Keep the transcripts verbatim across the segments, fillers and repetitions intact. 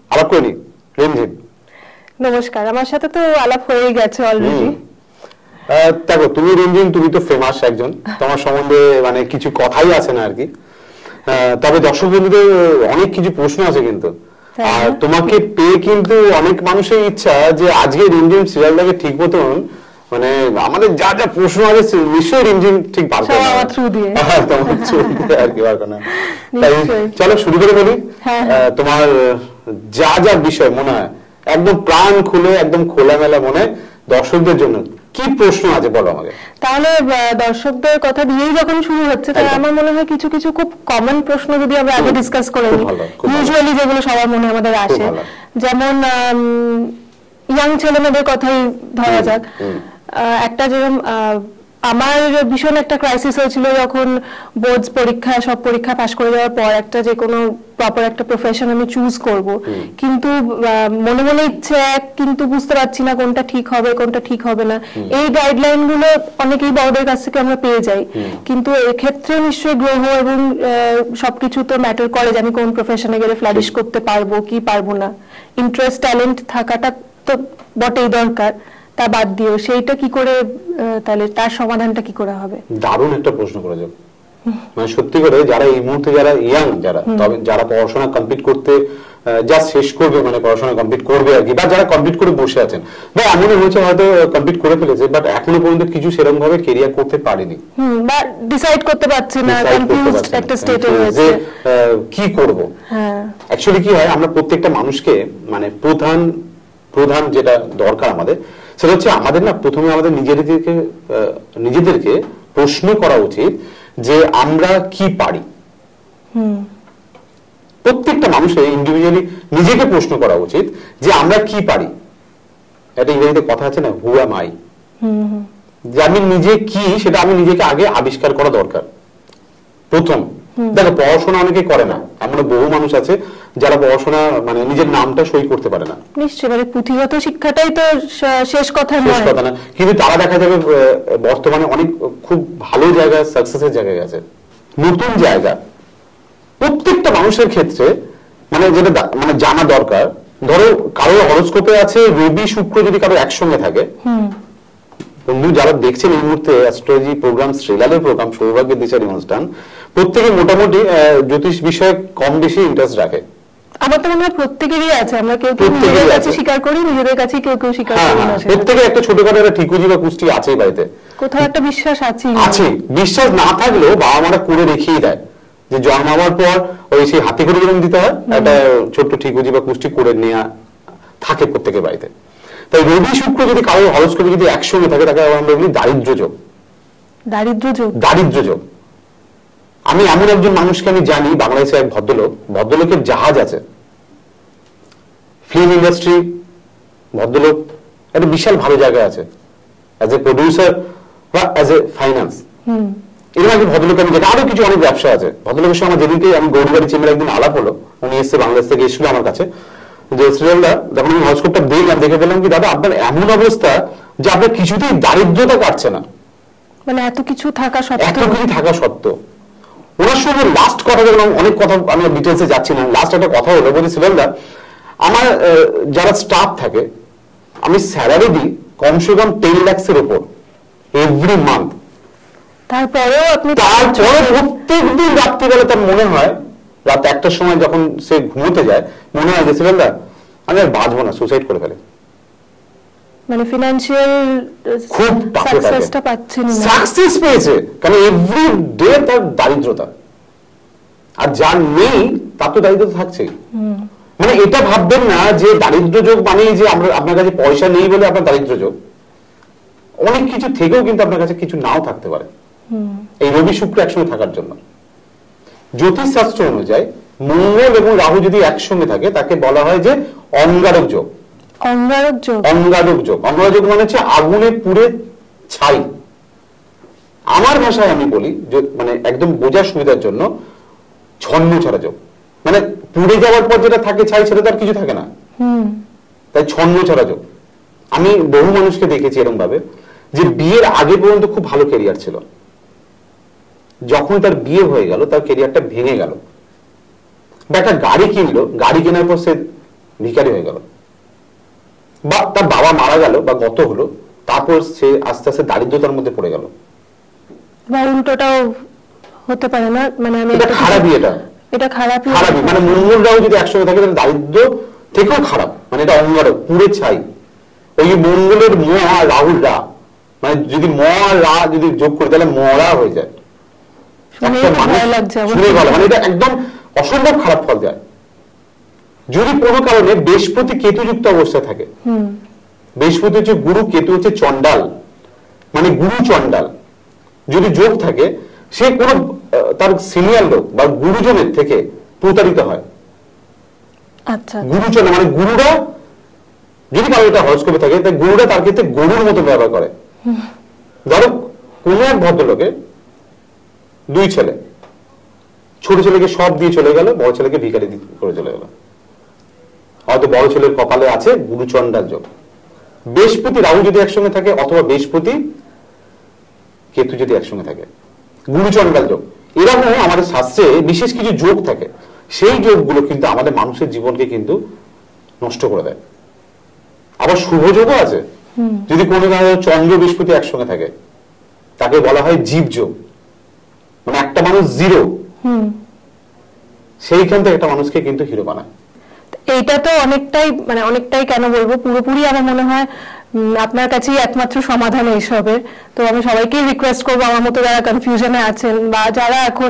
আলাপ করিনি। রিমঝিম নমস্কার, আমার সাথে তো আলাপ হয়ে গেছে অলরেডি। দেখো তুমি রিমঝিম, তুমি তো ফেমাস একজন, তোমার সম্বন্ধে মানে কিছু কথাই আছে না আর কি। তবে দর্শক বন্ধুদের অনেক কিছু প্রশ্ন আছে কিন্তু, আর তোমাকে পেয়ে কিন্তু অনেক মানুষের ইচ্ছা যে আজকে রিমঝিম সিরিয়ালটাকে ঠিক মতন মানে আমাদের যা যা প্রশ্ন আছে নিশ্চয়ই রিমঝিম ঠিক বার করে আমার থ্রু দিয়ে তোমার থ্রু দিয়ে আর কি বার করে। তাই চলো শুরু করে বলি। তোমার যা যা বিষয় মনে হয় একদম প্রাণ খুলে একদম খোলামেলা মনে দর্শকদের জন্য কি প্রশ্ন আছে বলো আমাকে। তাহলে দর্শকদের কথা দিয়েই যখন শুরু হচ্ছে, তাহলে আমার মনে হয় কিছু কিছু খুব কমন প্রশ্ন যদি আমরা আগে ডিসকাস করে নিই, ইউজুয়ালি যেগুলো সবার মনে আমাদের আসে, যেমন ইয়াং ছেলে মেয়েদের কথাই ধরা যাক। একটা যেরকম আমার ভীষণ একটা ক্রাইসিস হয়েছিল যখন বোর্ডস পরীক্ষা সব পরীক্ষা পাশ করে যাওয়ার পর একটা যে কোনো প্রপার একটা প্রফেশন আমি চুজ করব, কিন্তু মনে মনে ইচ্ছে এক, কিন্তু বুঝতে পারছি না কোনটা ঠিক হবে কোনটা ঠিক হবে না। এই গাইডলাইন গুলো অনেকেই বড়দের কাছ থেকে আমরা পেয়ে যাই, কিন্তু এক্ষেত্রে নিশ্চয়ই গ্রহ এবং সবকিছু তো ম্যাটার করে যে আমি কোন প্রফেশনে গেলে ফ্লারিশ করতে পারবো কি পারবো না। ইন্টারেস্ট ট্যালেন্ট থাকাটা তো বটেই দরকার, তা বাদ দিও সেইটা কি করে, তাহলে তার সমাধানটা কি করে হবে? দারুণ একটা প্রশ্ন করেছো। মানে সত্যি করে যারা এই মুহূর্তে যারা ইয়াং, যারা তবে যারা পড়াশোনা কমপ্লিট করতে যা শেষ করবে, মানে পড়াশোনা কমপ্লিট করবে আর কি, বা যারা কমপ্লিট করে বসে আছেন, বা এমন হয়েছে হয়তো কমপ্লিট করে ফেলেছে বাট এখনো পর্যন্ত কিছু সেরকম ভাবে ক্যারিয়ার করতে পারেনি, হুম, বা ডিসাইড করতে পারছে না, কনফিউজড একটা স্টেটে রয়েছে যে কি করব। হ্যাঁ, অ্যাকচুয়ালি কি হয়, আমরা প্রত্যেকটা মানুষকে মানে প্রধান প্রধান যেটা দরকার আমাদের সেটা হচ্ছে আমাদের না প্রথমে আমাদের নিজেদেরকে নিজেদেরকে প্রশ্ন করা উচিত যে আমরা কি পারি। প্রত্যেকটা মানুষের ইন্ডিভিজুয়ালি নিজেকে প্রশ্ন করা উচিত যে আমরা কি পারি। একটা ইংরেজিতে কথা আছে না, হু অ্যাম আই, যে আমি নিজে কি সেটা আমি নিজেকে আগে আবিষ্কার করা দরকার প্রথম। দেখো পড়াশোনা অনেকে করে না, এমন বহু মানুষ আছে যারা পড়াশোনা মানে নিজের নামটা সই করতে পারে না। নিশ্চয়ই, মানে পুঁথিগত শিক্ষাটাই তো শেষ কথা শেষ কথা না, কিন্তু তারা দেখা যাবে বর্তমানে অনেক খুব ভালো জায়গায় সাকসেসের জায়গায় আছে, নতুন জায়গা। প্রত্যেকটা মানুষের ক্ষেত্রে মানে যেটা মানে জানা দরকার, ধরো কারো হরোস্কোপে আছে রবি শুক্র যদি কারো একসঙ্গে থাকে, বন্ধু যারা দেখছেন এই মুহূর্তে অ্যাস্ট্রোলজি প্রোগ্রাম, শ্রীলালের প্রোগ্রাম সৌভাগ্যের দিশারি অনুষ্ঠান, প্রত্যেকে মোটামুটি জ্যোতিষ বিষয়ে কম বেশি ইন্টারেস্ট রাখে। আমার তো মনে হয় প্রত্যেকেরই আছে, আমরা কেউ কেউ নিজেদের কাছে স্বীকার করি, নিজেদের কাছে কেউ কেউ স্বীকার করি না। প্রত্যেকের একটা ছোটখাটো একটা ঠিকুজি বা কুষ্টি আছেই বাড়িতে, কোথাও একটা বিশ্বাস আছে আছে। বিশ্বাস না থাকলেও বাবা মারা করে রেখেই দেয় যে জন্মাবার পর ওই সেই হাতে করে যেরকম দিতে হয় একটা ছোট্ট ঠিকুজি বা কুষ্টি করে নেওয়া থাকে প্রত্যেকের বাড়িতে। তাই রবি শুক্র যদি কারোর হরোস্কোপে যদি একসঙ্গে থাকে তাকে আমরা বলি দারিদ্র যোগ। দারিদ্র যোগ, দারিদ্র যোগ। আমি এমন একজন মানুষকে আমি জানি, বাংলাদেশে এক ভদ্রলোক, ভদ্রলোকের জাহাজ আছে, ফিল্ম ইন্ডাস্ট্রি, ভদ্রলোক একটা বিশাল ভালো জায়গায় আছে অ্যাজ এ প্রডিউসার বা অ্যাজ এ ফাইন্যান্স। এরকম একজন ভদ্রলোক আমি জানি, আরো কিছু অনেক ব্যবসা আছে। ভদ্রলোকের সঙ্গে যেদিনকে আমি গৌরবাড়ি চেম্বার একদিন আলাপ হলো, উনি এসছে বাংলাদেশ থেকে, এসেছিল আমার কাছে, যে শ্রীরামদা যখন আমি হরোস্কোপটা দেখলাম, দেখে বললাম কি দাদা আপনার এমন অবস্থা যে আপনার কিছুতেই দারিদ্রতা কাটছে না, মানে এত কিছু থাকা সত্ত্বেও, এত কিছু থাকা সত্ত্বেও। ওনার সঙ্গে লাস্ট কথা বললাম, অনেক কথা আমি ডিটেলসে যাচ্ছি না, লাস্ট একটা কথা হলো, বলি শ্রীরামদা আমার যারা স্টাফ থাকে আমি স্যালারি দিই কমসে কম টেন লাখসের উপর এভরি মান্থ, তারপরেও আপনি তারপরে প্রত্যেক দিন রাত্রিবেলা তার মনে হয়, রাত একটার সময় যখন সে ঘুমোতে যায় মনে হয় যে শ্রীরামদা আমি আর বাঁচবো না, সুসাইড করে ফেলে। মানে ফিনান্সিয়াল খুব সাকসেসটা পাচ্ছেন না, সাকসেস পেয়েছে কারণ এভরি ডে তার দারিদ্রতা, আর যার নেই তার তো দারিদ্রতা থাকছেই। মানে এটা ভাববেন না যে দারিদ্র যোগ মানে যে আমরা আপনার কাছে পয়সা নেই বলে আপনার দারিদ্র যোগ, অনেক কিছু থেকেও কিন্তু আপনার কাছে কিছু নাও থাকতে পারে। এই রবি শুক্র একসঙ্গে থাকার জন্য জ্যোতিষ শাস্ত্র অনুযায়ী মঙ্গল এবং রাহু যদি একসঙ্গে থাকে তাকে বলা হয় যে অঙ্গারক যোগ। অঙ্গারক যোগ, অঙ্গারক যোগ, অঙ্গারক যোগ মানে হচ্ছে আগুনে পুড়ে ছাই। আমার ভাষায় আমি বলি মানে একদম বোঝার সুবিধার জন্য ছন্ন ছাড়া যোগ, মানে পুড়ে যাওয়ার পর যেটা থাকে ছাই সেটা তো আর কিছু থাকে না, তাই ছন্ন ছাড়া যোগ। আমি বহু মানুষকে দেখেছি এরকম ভাবে যে বিয়ের আগে পর্যন্ত খুব ভালো ক্যারিয়ার ছিল, যখন তার বিয়ে হয়ে গেল তার ক্যারিয়ারটা ভেঙে গেল। বা একটা গাড়ি কিনলো, গাড়ি কেনার পর সে ভিখারি হয়ে গেল, বা তার বাবা মারা গেল বা গত হলো, তারপর সে আস্তে আস্তে দারিদ্রতার মধ্যে পড়ে গেল। বা উল্টোটাও হতে পারে না, মানে আমি এটা খারাপই, এটা এটা খারাপই খারাপই মানে মঙ্গলরাও যদি একসঙ্গে থাকে তাহলে দারিদ্র থেকেও খারাপ, মানে এটা অঙ্গারক পুরে ছাই। ওই মঙ্গলের ম আর রাহুল রা, মানে যদি ম আর রা যদি যোগ করে তাহলে মরা হয়ে যায়। শুনে ভালো, মানে এটা একদম অসম্ভব খারাপ ফল দেয়। যদি কোনো কারণে বৃহস্পতি কেতু যুক্ত অবস্থায় থাকে, বৃহস্পতি হচ্ছে গুরু, কেতু হচ্ছে চন্ডাল, মানে গুরু চন্ডাল যদি যোগ থাকে, সে কোন তার সিনিয়র লোক বা গুরুজনের থেকে প্রতারিত হয়। আচ্ছা, গুরুচন্ডাল মানে গুরুরা যদি কারো এটা হরস্কোপে থাকে, তাই গুরুরা তার ক্ষেত্রে গরুর মতো ব্যবহার করে। ধরো কোন এক ভদ্রলোকে দুই ছেলে, ছোট ছেলেকে সব দিয়ে চলে গেল, বড় ছেলেকে ভিখারি করে চলে গেল। হয়তো বড় ছেলের কপালে আছে গুরুচন্ডাল যোগ। বৃহস্পতি রাহু যদি একসঙ্গে থাকে, অথবা বৃহস্পতি কেতু যদি একসঙ্গে থাকে, গুরুচন্ডাল যোগ, এরকম আমাদের শাস্ত্রে বিশেষ কিছু যোগ থাকে। সেই যোগগুলো কিন্তু আমাদের মানুষের জীবনকে কিন্তু নষ্ট করে দেয়। আবার শুভ যোগও আছে। যদি কোনো চন্দ্র বৃহস্পতি একসঙ্গে থাকে, তাকে বলা হয় জীব যোগ, মানে একটা মানুষ জিরো, সেইখান থেকে একটা মানুষকে কিন্তু হিরো বানায়। এইটা তো অনেকটাই মানে অনেকটাই কেন বলবো, পুরোপুরি আমার মনে হয় আপনার কাছেই একমাত্র সমাধান এইসবের। তো আমি সবাইকেই রিকোয়েস্ট করবো, আমার মতো যারা কনফিউশনে আছেন বা যারা এখন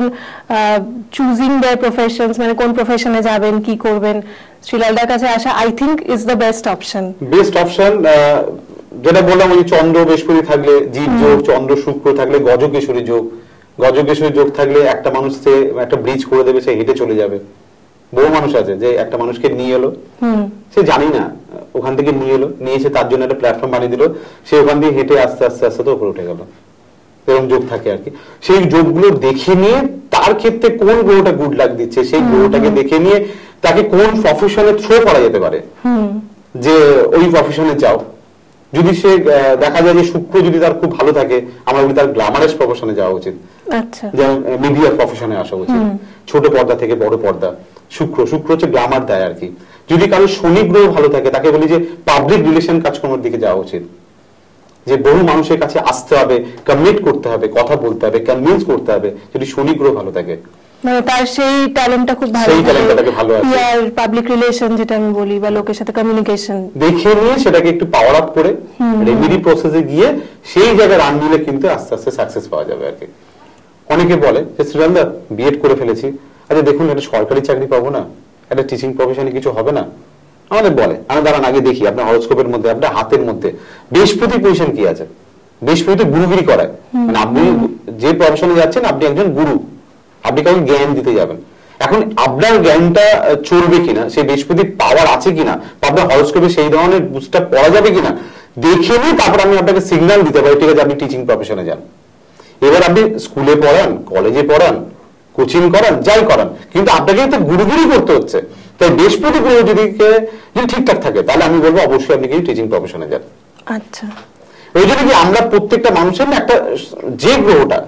চুজিং দেয়ার প্রফেশনস, মানে কোন প্রফেশনে যাবেন, কি করবেন, শ্রীলালদার কাছে আসা I think is the best option. Best option যেটা বললাম, ওই চন্দ্র বৃহস্পতি থাকলে জীব যোগ, চন্দ্র শুক্র থাকলে গজকেশরী যোগ, গজকেশরী যোগ থাকলে একটা মানুষ সে একটা ব্রিজ করে দেবে, সে হেঁটে চলে যাবে। বহু মানুষ আছে যে একটা মানুষকে নিয়ে এলো, সে জানি না ওখান থেকে নিয়ে এলো, নিয়ে এসে তার জন্য একটা প্ল্যাটফর্ম বানিয়ে দিল, সে ওখান দিয়ে হেঁটে আস্তে আস্তে আস্তে তো উপরে উঠে গেল। এরকম যোগ থাকে আর কি। সেই যোগগুলো দেখে নিয়ে তার ক্ষেত্রে কোন গ্রহটা গুড লাক দিচ্ছে, সেই গ্রহটাকে দেখে নিয়ে তাকে কোন প্রফেশনে থ্রো করা যেতে পারে, যে ওই প্রফেশনে যাও। যদি সে দেখা যায় যে শুক্র যদি তার খুব ভালো থাকে, আমরা বলি তার গ্ল্যামারাস প্রফেশনে যাওয়া উচিত, যেমন মিডিয়া প্রফেশনে আসা উচিত, ছোট পর্দা থেকে বড় পর্দা। শুক্র শুক্র হচ্ছে গ্ল্যামার দেয় আর কি। যদি কারো শনি গ্রহ ভালো থাকে, তাকে বলি যে পাবলিক রিলেশন কাজকর্মের দিকে যাওয়া উচিত, যে বহু মানুষের কাছে আসতে হবে, কমিউনিকেট করতে হবে, কথা বলতে হবে, কনভিন্স করতে হবে, যদি শনি গ্রহ ভালো থাকে। মানে তার সেই ট্যালেন্টটা খুব ভালো, সেই ট্যালেন্টটাকে ভালো আছে, পিআর, পাবলিক রিলেশন যেটা আমি বলি, বা লোকের সাথে কমিউনিকেশন দেখে নিয়ে সেটাকে একটু পাওয়ার আপ করে রেমেডি প্রসেসে গিয়ে সেই জায়গায় রান দিলে কিন্তু আস্তে আস্তে সাকসেস পাওয়া যাবে আর কি। অনেকে বলে যে শ্রীরামদা বিএড করে ফেলেছি, আচ্ছা দেখুন একটা সরকারি চাকরি পাবো না, একটা টিচিং প্রফেশনে কিছু হবে না, আমাদের বলে। আমি দাঁড়ান আগে দেখি আপনার হরোস্কোপের মধ্যে, আপনার হাতের মধ্যে বৃহস্পতি পজিশন কি আছে। বৃহস্পতি গুরুগিরি করায়, মানে আপনি যে প্রফেশনে যাচ্ছেন আপনি একজন গুরু, আপনি কাউকে জ্ঞান দিতে যাবেন। এখন আপনার জ্ঞানটা চলবে কিনা, সেই বৃহস্পতি পাওয়ার আছে কিনা, আপনার হরোস্কোপে সেই ধরনের বুস্টটা পড়া যাবে কিনা দেখে নিয়ে তারপর আমি আপনাকে সিগন্যাল দিতে পারি, ঠিক আছে আপনি টিচিং প্রফেশনে যান। এবার আপনি স্কুলে পড়ান, কলেজে পড়ান, কোচিং করান, যাই করান, কিন্তু আপনাকে তো গুরুগিরি করতে হচ্ছে। তাই বৃহস্পতি গ্রহ যদি যদি ঠিকঠাক থাকে, তাহলে আমি বলবো অবশ্যই আপনি কিন্তু টিচিং প্রফেশনে যান। আচ্ছা, ওই জন্য কি আমরা প্রত্যেকটা মানুষের একটা যে গ্রহটা,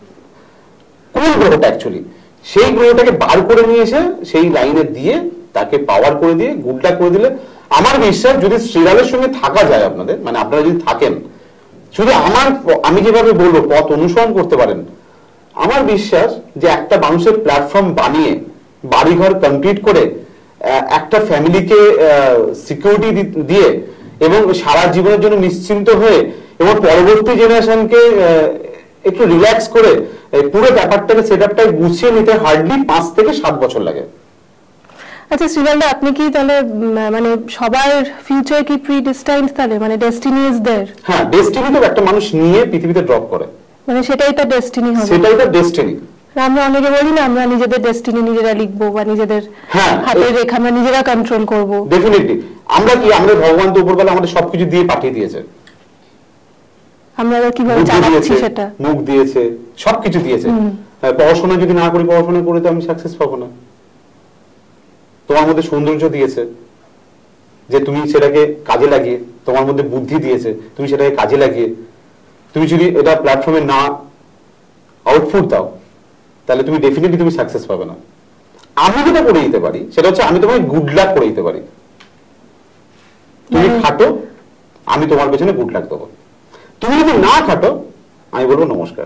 কোন গ্রহটা অ্যাকচুয়ালি, সেই গ্রহটাকে বার করে নিয়ে এসে সেই লাইনে দিয়ে তাকে পাওয়ার করে দিয়ে গুডটা করে দিলে, আমার বিশ্বাস যদি শ্রীরামের সঙ্গে থাকা যায় আপনাদের, মানে আপনারা যদি থাকেন, শুধু আমার আমি যেভাবে বলবো পথ অনুসরণ করতে পারেন, আমার বিশ্বাস যে একটা মানুষের প্ল্যাটফর্ম বানিয়ে বাড়িঘর কমপ্লিট করে একটা ফ্যামিলিকে সিকিউরিটি দিয়ে এবং সারা জীবনের জন্য নিশ্চিন্ত হয়ে এবং পরবর্তী জেনারেশনকে একটু রিল্যাক্স করে পুরো ব্যাপারটাকে সেটআপটাকে গুছিয়ে নিতে হার্ডলি পাঁচ থেকে সাত বছর লাগে। আচ্ছা শ্রীলালদা, আপনি কি তাহলে মানে সবার ফিউচার কি প্রিডিস্টাইন্ড, তাহলে মানে ডেস্টিনি ইজ देयर? হ্যাঁ, ডেস্টিনি তো একটা মানুষ নিয়ে পৃথিবীতে ড্রপ করে, মানে সেটাই তার ডেস্টিনি হবে, সেটাই তার ডেস্টিনি। আমরা অনেকে বলি না আমরা নিজেদের ডেস্টিনি নিজেরা লিখবো বা নিজেদের হাতের রেখা আমরা নিজেরা কন্ট্রোল করব। ডেফিনেটলি আমরা কি আমরা ভগবান তো উপরবেলা আমাদের সবকিছু দিয়ে পাঠিয়ে দিয়েছে, আমরা কিভাবে চালাচ্ছি সেটা, মুখ দিয়েছে, সবকিছু দিয়েছে। পড়াশোনা যদি না করি, পড়াশোনা করে তো আমি সাকসেস পাবো না। তোমার মধ্যে সৌন্দর্য দিয়েছে যে তুমি সেটাকে কাজে লাগিয়ে, তোমার মধ্যে বুদ্ধি দিয়েছে তুমি সেটাকে কাজে লাগিয়ে তুমি যদি এটা প্ল্যাটফর্মে না আউটপুট দাও, তাহলে তুমি ডেফিনেটলি তুমি সাকসেস পাবে না। আমি যেটা করে দিতে পারি সেটা হচ্ছে আমি তোমাকে গুড লাক করে দিতে পারি, তুমি খাটো, আমি তোমার পেছনে গুড লাক দেবো। তুমি যদি না খাটো, আমি বলবো নমস্কার।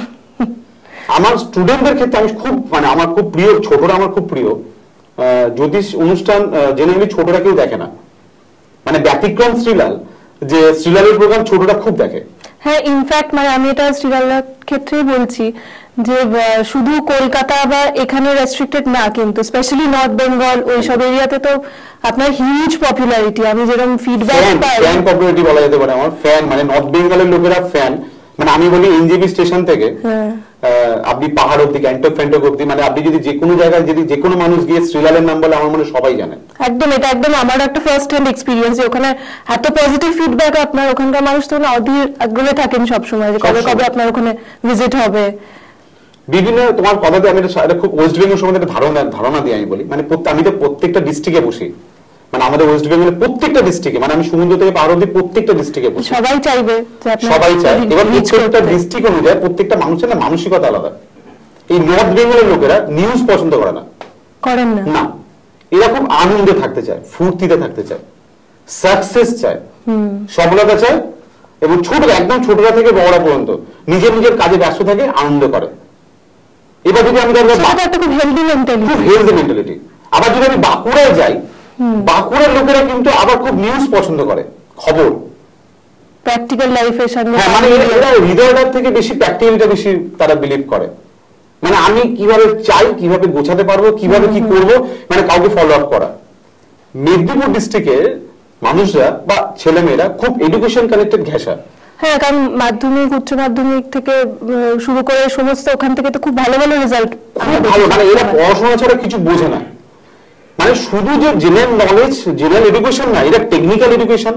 আমার স্টুডেন্টদের ক্ষেত্রে আমি খুব মানে আমার খুব প্রিয়, ছোটরা আমার খুব প্রিয়। জ্যোতিষ অনুষ্ঠান জেনারেলি ছোটরা কেউ দেখে না, মানে ব্যতিক্রম শ্রীলাল, যে শ্রীলালের প্রোগ্রাম ছোটরা খুব দেখে। হ্যাঁ, ইনফ্যাক্ট মানে আমি এটা শ্রীলালের ক্ষেত্রেই বলছি যে শুধু কলকাতা বা এখানে রেস্ট্রিক্টেড না, কিন্তু স্পেশালি নর্থ বেঙ্গল ওইসব এরিয়াতে তো আপনার হিউজ পপুলারিটি। আমি যেরকম ফিডব্যাক পাই, ফ্যান পপুলারিটি বলা যেতে পারে আমার। ফ্যান মানে নর্থ বেঙ্গলের লোকেরা ফ্যান, মানে আমি বলি এনজেপি স্টেশন থেকে আপনি পাহাড় অব্দি, গ্যাংটক ফ্যান্টক অব্দি, মানে আপনি যদি যে কোনো জায়গায় যদি যে কোনো মানুষ গিয়ে শ্রীলালের নাম বলে, আমার মনে সবাই জানে। একদম, এটা একদম আমার একটা ফার্স্ট হ্যান্ড এক্সপিরিয়েন্স। ওখানে এত পজিটিভ ফিডব্যাক, আপনার ওখানকার মানুষ তো অধীর আগ্রহে থাকেন সবসময় যে কবে কবে আপনার ওখানে ভিজিট হবে। বিভিন্ন তোমার কথাতে আমি এটা খুব ওয়েস্ট বেঙ্গল সম্বন্ধে একটা ধারণা ধারণা দিই আমি বলি, মানে আমি তো প্রত্যেকটা ডিস্ট্রিক্টে বসি, মানে আমাদের ওয়েস্ট বেঙ্গলের প্রত্যেকটা ডিস্ট্রিক্টে, মানে আমি সমুদ্র থেকে পাহাড় অব্দি প্রত্যেকটা ডিস্ট্রিক্টে বসি। সবাই চাইবে, সবাই চায়। এবার প্রত্যেকটা ডিস্ট্রিক্ট অনুযায়ী প্রত্যেকটা মানুষের না মানসিকতা আলাদা। এই নর্থ বেঙ্গলের লোকেরা নিউজ পছন্দ করে না, করেন না না, এরা খুব আনন্দে থাকতে চায়, ফুর্তিতে থাকতে চায়, সাকসেস চায়, সফলতা চায়, এবং ছোট একদম ছোটরা থেকে বড়রা পর্যন্ত নিজের নিজের কাজে ব্যস্ত থাকে, আনন্দ করে। এবার যদি আমি খুব হেলদি মেন্টালিটি, খুব হেলদি মেন্টালিটি। আবার যদি আমি বাঁকুড়ায় যাই, বাঁকুড়ার লোকেরা কিন্তু আবার খুব নিউজ পছন্দ করে, খবর, প্র্যাকটিক্যাল লাইফের সঙ্গে, হ্যাঁ, মানে এরা হৃদয়টার থেকে বেশি প্র্যাকটিক্যালিটা বেশি তারা বিলিভ করে। মানে আমি কিভাবে চাই, কিভাবে গোছাতে পারবো, কিভাবে কি করব, মানে কাউকে ফলো আপ করা। মেদিনীপুর ডিস্ট্রিক্টের মানুষরা বা ছেলেমেয়েরা খুব এডুকেশন কানেক্টেড ঘেঁষা। হ্যাঁ, কারণ মাধ্যমিক উচ্চ মাধ্যমিক থেকে শুরু করে সমস্ত ওখান থেকে তো খুব ভালো ভালো রেজাল্ট, খুব ভালো, মানে এরা পড়াশোনা ছাড়া কিছু বোঝে না। মানে শুধু যে জেনারেল নলেজ, জেনারেল এডুকেশন না, এটা টেকনিক্যাল এডুকেশন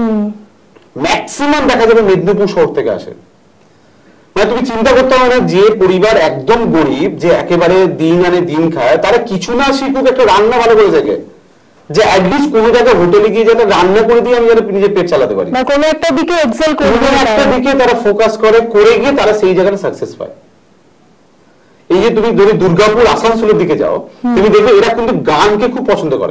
ম্যাক্সিমাম দেখা যাবে মেদিনীপুর শহর থেকে আসে। মানে তুমি চিন্তা করতে হবে না, যে পরিবার একদম গরিব, যে একেবারে দিন আনে দিন খায়, তারা কিছু না শিখুক, একটা রান্না ভালো করে থাকে, যে অ্যাটলিস্ট কোনো জায়গায় হোটেলে গিয়ে যাতে রান্না করে দিয়ে আমি যেন নিজের পেট চালাতে পারি, বা কোনো একটা দিকে এক্সেল করে, কোনো একটা দিকে তারা ফোকাস করে, করে গিয়ে তারা সেই জায়গাটা সাকসেস পায়। এই যে তুমি যদি দুর্গাপুর আসানসোলের দিকে যাও, তুমি দেখবে এরা কিন্তু গানকে খুব পছন্দ করে।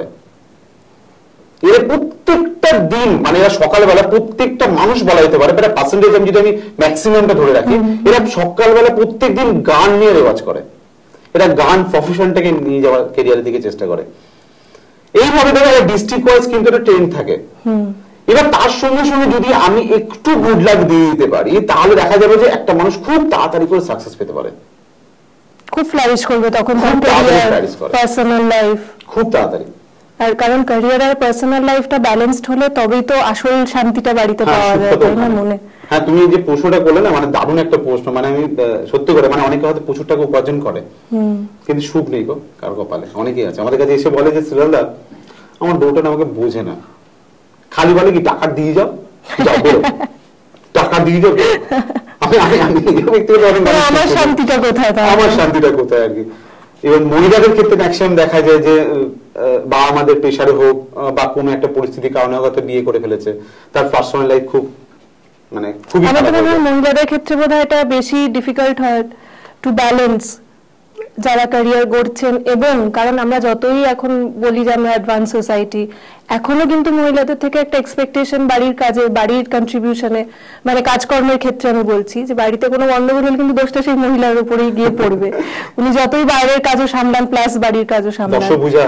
এরা প্রত্যেকটা দিন, মানে এরা সকালবেলা, প্রত্যেকটা মানুষ বলা যেতে পারে, এটা পার্সেন্টেজ আমি যদি আমি ম্যাক্সিমামটা ধরে রাখি, এরা সকালবেলা প্রত্যেক দিন গান নিয়ে রেওয়াজ করে। এরা গান প্রফেশনটাকে নিয়ে যাওয়ার, ক্যারিয়ারের দিকে চেষ্টা করে। এইভাবে ধরো ডিস্ট্রিক্ট ওয়াইজ কিন্তু একটা ট্রেন্ড থাকে। এবার তার সঙ্গে সঙ্গে যদি আমি একটু গুড লাক দিয়ে দিতে পারি, তাহলে দেখা যাবে যে একটা মানুষ খুব তাড়াতাড়ি করে সাকসেস পেতে পারে, খুব ফ্লারিশ করবে তখন পার্সোনাল লাইফ খুব তাড়াতাড়ি। আর কারণ ক্যারিয়ার আর পার্সোনাল লাইফটা ব্যালেন্সড হলে তবেই তো আসল শান্তিটা বাড়িতে পাওয়া যায়, তাই না? মনে হ্যাঁ, তুমি যে প্রশ্নটা করলে না, মানে দারুণ একটা প্রশ্ন। মানে আমি সত্যি করে, মানে অনেকে হয়তো প্রচুর টাকা উপার্জন করে, কিন্তু সুখ নেই গো কার কপালে। অনেকেই আছে আমাদের কাছে এসে বলে যে শ্রীলালদা, আমার বউটা আমাকে বোঝে না, খালি বলে কি টাকা দিয়ে যাও, যাও বলো টাকা দিয়ে যাও। আমি আমি আমার শান্তিটা কোথায়, আমার শান্তিটা কোথায় আর কি। এবং মহিলাদের ক্ষেত্রে ম্যাক্সিমাম দেখা যায় যে বা আমাদের প্রেশারে হোক বা কোনো একটা পরিস্থিতির কারণে হয়তো বিয়ে করে ফেলেছে, তার পার্সোনাল লাইফ খুব মানে খুবই খারাপ। মহিলাদের ক্ষেত্রে বোধহয় এটা বেশি ডিফিকাল্ট হয় টু ব্যালেন্স, যারা ক্যারিয়ার গড়ছেন। এবং কারণ আমরা যতই এখন বলি যে আমরা অ্যাডভান্স সোসাইটি, এখনো কিন্তু মহিলাদের থেকে একটা এক্সপেকটেশন বাড়ির কাজে, বাড়ির কন্ট্রিবিউশনে, মানে কাজকর্মের ক্ষেত্রে আমি বলছি যে বাড়িতে কোনো গন্ডগোল হলে কিন্তু দোষটা সেই মহিলার উপরেই গিয়ে পড়বে। উনি যতই বাইরের কাজও সামলান প্লাস বাড়ির কাজও সামলান,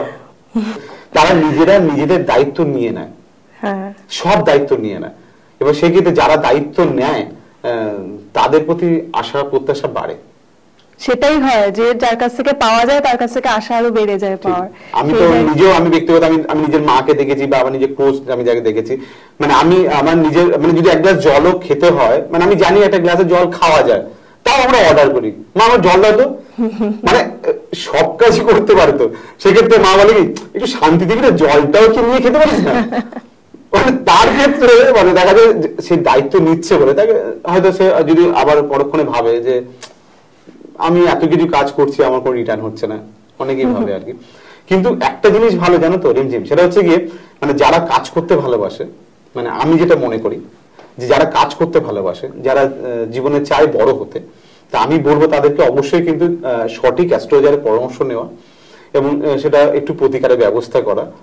তারা নিজেরা নিজেদের দায়িত্ব নিয়ে নেয়, হ্যাঁ সব দায়িত্ব নিয়ে নেয়। এবার সেক্ষেত্রে যারা দায়িত্ব নেয় তাদের প্রতি আশা প্রত্যাশা বাড়ে। সেটাই হয় যে যার কাছ থেকে পাওয়া যায় তার কাছ থেকে আশা আরো বেড়ে যায় পাওয়ার। আমি তো নিজেও, আমি ব্যক্তিগত আমি আমি নিজের মাকে দেখেছি বা আমার নিজের কোচ আমি যাকে দেখেছি, মানে আমি আমার নিজের, মানে যদি এক গ্লাস জলও খেতে হয়, মানে আমি জানি একটা গ্লাসে জল খাওয়া যায়, তাও আমরা অর্ডার করি, মা আমার জল দাও তো, মানে সব কাজই করতে পারে। তো সেক্ষেত্রে মা বলে কি একটু শান্তি দিবি না, জলটাও কি নিয়ে খেতে পারিস না। তার ক্ষেত্রে মানে দেখা যায় সে দায়িত্ব নিচ্ছে বলে, তাকে হয়তো সে যদি আবার পরক্ষণে ভাবে যে আমি এত কিছু কাজ করছি, আমার কোনো রিটার্ন হচ্ছে না, অনেকেই ভাবে আর কি। কিন্তু একটা জিনিস ভালো জানো তো রিমঝিম, সেটা হচ্ছে গিয়ে মানে যারা কাজ করতে ভালোবাসে, মানে আমি যেটা মনে করি যে যারা কাজ করতে ভালোবাসে, যারা জীবনে চায় বড় হতে, তা আমি বলবো তাদেরকে অবশ্যই কিন্তু সঠিক অ্যাস্ট্রোলজারের পরামর্শ নেওয়া এবং সেটা একটু প্রতিকারের ব্যবস্থা করা।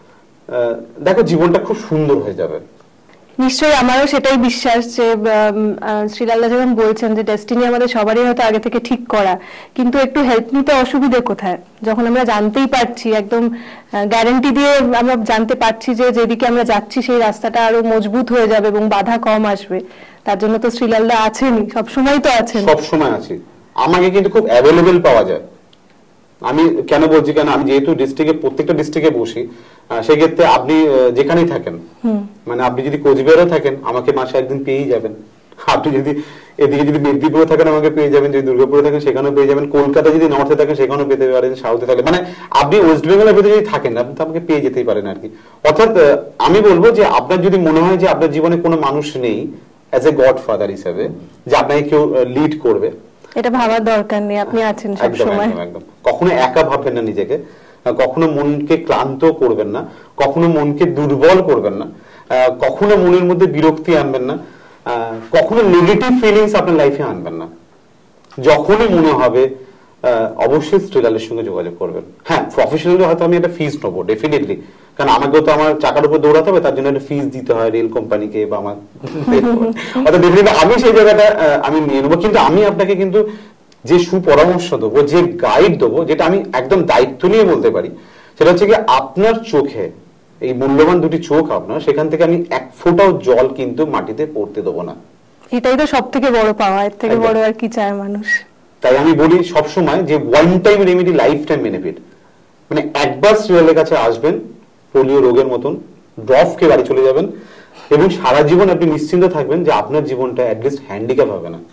দেখো জীবনটা খুব সুন্দর হয়ে যাবে। নিশ্চয়ই, আমারও সেটাই বিশ্বাস যে শ্রীলালদা যেমন বলছেন যে ডেস্টিনি আমাদের সবারই হয়তো আগে থেকে ঠিক করা, কিন্তু একটু হেল্প নিতে অসুবিধে কোথায়, যখন আমরা জানতেই পারছি, একদম গ্যারান্টি দিয়ে আমরা জানতে পারছি যে যেদিকে আমরা যাচ্ছি সেই রাস্তাটা আরো মজবুত হয়ে যাবে এবং বাধা কম আসবে, তার জন্য তো শ্রীলালদা আছেনই, সবসময় তো আছেন। সবসময় আছি, আমাকে কিন্তু খুব অ্যাভেলেবেল পাওয়া যায়। আমি কেন বলছি, কেন আমি যেহেতু ডিস্ট্রিক্টে প্রত্যেকটা ডিস্ট্রিক্টে বসি, সেক্ষেত্রে আপনি যেখানেই থাকেন, মানে আপনি যদি কোচবিহারও থাকেন আমাকে মাসে একদিন পেয়েই যাবেন, আপনি যদি এদিকে যদি মেদিনীপুরে থাকেন আমাকে পেয়ে যাবেন, যদি দুর্গাপুরে থাকেন সেখানেও পেয়ে যাবেন, কলকাতা যদি নর্থে থাকেন সেখানেও পেতে পারেন, সাউথে থাকেন, মানে আপনি ওয়েস্ট বেঙ্গলের ভিতরে যদি থাকেন আপনি তো আমাকে পেয়ে যেতেই পারেন আর কি। অর্থাৎ আমি বলবো যে আপনার যদি মনে হয় যে আপনার জীবনে কোনো মানুষ নেই অ্যাজ এ গড ফাদার হিসেবে, যে আপনাকে কেউ লিড করবে, এটা ভাবার দরকার নেই, আপনি আছেন সব সময়। একদম, কখনো একা ভাববেন না নিজেকে, কখনো মনকে ক্লান্ত করবেন না, কখনো মনকে দুর্বল করবেন না, কখনো মনের মধ্যে বিরক্তি আনবেন না, কখনো নেগেটিভ ফিলিংস আপনার লাইফে আনবেন না। যখনই মনে হবে অবশ্যই শ্রীলালের সঙ্গে যোগাযোগ করবেন। হ্যাঁ, প্রফেশনালি হয়তো আমি একটা ফিস নেবো ডেফিনেটলি, কারণ আমাকেও তো আমার চাকার উপর দৌড়াতে হবে, তার জন্য একটা ফিস দিতে হয় রেল কোম্পানিকে বা আমার অর্থাৎ ডেফিনেটলি আমি সেই জায়গাটা আমি নিয়ে নেবো। কিন্তু আমি আপনাকে কিন্তু যে সুপরামর্শ দেবো, যে গাইড দেবো, যেটা আমি একদম দায়িত্ব নিয়ে বলতে পারি, সেটা হচ্ছে কি আপনার চোখে, এই মূল্যবান দুটি চোখ আপনার, সেখান থেকে আমি এক ফোঁটাও জল কিন্তু মাটিতে পড়তে দেবো না। এটাই তো সব থেকে বড় পাওয়া, এর থেকে বড় আর কি চায় মানুষ। তাই আমি বলি সবসময় যে one time remedy lifetime benefit, মানে একবার শ্রীলালের কাছে আসবেন পোলিও রোগের মতন ড্রপ খেয়ে বাড়ি চলে যাবেন, এবং সারা জীবন আপনি নিশ্চিন্ত থাকবেন যে আপনার জীবনটা অ্যাটলিস্ট হ্যান্ডিক্যাপ হবে না।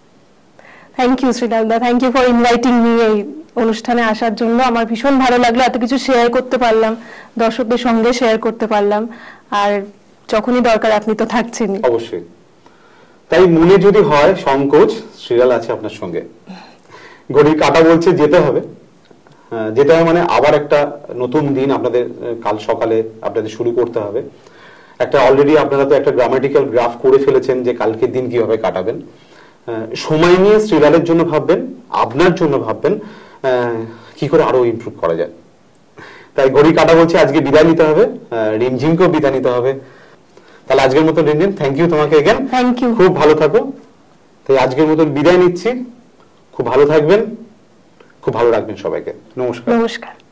থ্যাংক ইউ শ্রীলালদা, thank you for inviting me এই অনুষ্ঠানে আসার জন্য। আমার ভীষণ ভালো লাগলো, এত কিছু শেয়ার করতে পারলাম, দর্শকদের সঙ্গে শেয়ার করতে পারলাম, আর যখনই দরকার আপনি তো থাকছেনই। অবশ্যই, তাই মনে যদি হয় সংকোচ, শ্রীলাল আছে আপনার সঙ্গে। ঘড়ির কাঁটা বলছে যেতে হবে, যেতে হবে মানে আবার একটা নতুন দিন আপনাদের কাল সকালে আপনাদের শুরু করতে হবে। একটা অলরেডি আপনারা তো একটা গ্রামাটিক্যাল গ্রাফ করে ফেলেছেন যে কালকের দিন কিভাবে কাটাবেন। সময় নিয়ে শ্রীলালের জন্য ভাববেন, আপনার জন্য ভাববেন, কি করে আরো ইমপ্রুভ করা যায়। তাই ঘড়ি কাটা বলছে আজকে বিদায় নিতে হবে, রিমঝিমকেও বিদায় নিতে হবে। তাহলে আজকের মতো রিমঝিম, থ্যাংক ইউ তোমাকে এগেন, থ্যাংক ইউ, খুব ভালো থাকো। তাই আজকের মতো বিদায় নিচ্ছি, খুব ভালো থাকবেন, খুব ভালো রাখবেন সবাইকে। নমস্কার। নমস্কার।